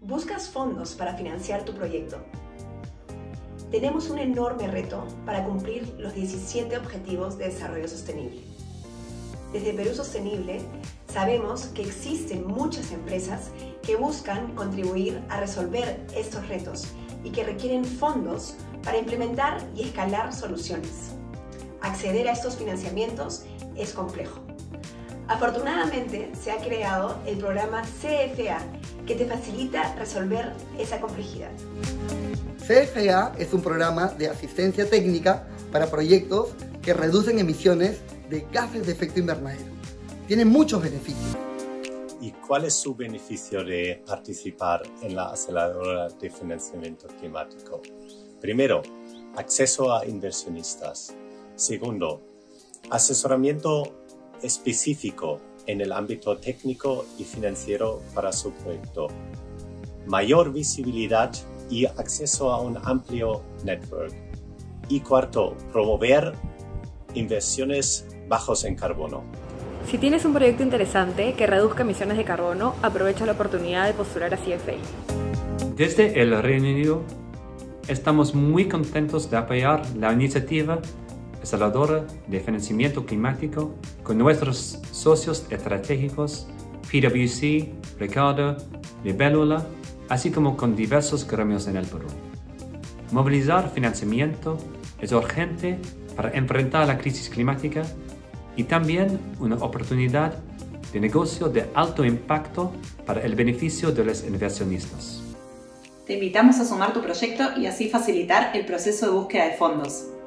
¿Buscas fondos para financiar tu proyecto? Tenemos un enorme reto para cumplir los 17 Objetivos de Desarrollo Sostenible. Desde Perú Sostenible sabemos que existen muchas empresas que buscan contribuir a resolver estos retos y que requieren fondos para implementar y escalar soluciones. Acceder a estos financiamientos es complejo. Afortunadamente, se ha creado el programa CFA, que te facilita resolver esa complejidad. CFA es un programa de asistencia técnica para proyectos que reducen emisiones de gases de efecto invernadero. Tiene muchos beneficios. ¿Y cuál es su beneficio de participar en la aceleradora de financiamiento climático? Primero, acceso a inversionistas. Segundo, asesoramiento específico en el ámbito técnico y financiero para su proyecto. Mayor visibilidad y acceso a un amplio network. Y cuarto, promover inversiones bajos en carbono. Si tienes un proyecto interesante que reduzca emisiones de carbono, aprovecha la oportunidad de postular a CFA. Desde el Reino Unido, estamos muy contentos de apoyar la iniciativa aceleradora de financiamiento climático con nuestros socios estratégicos PwC, Ricardo, Libélula, así como con diversos gremios en el Perú. Movilizar financiamiento es urgente para enfrentar la crisis climática y también una oportunidad de negocio de alto impacto para el beneficio de los inversionistas. Te invitamos a sumar tu proyecto y así facilitar el proceso de búsqueda de fondos.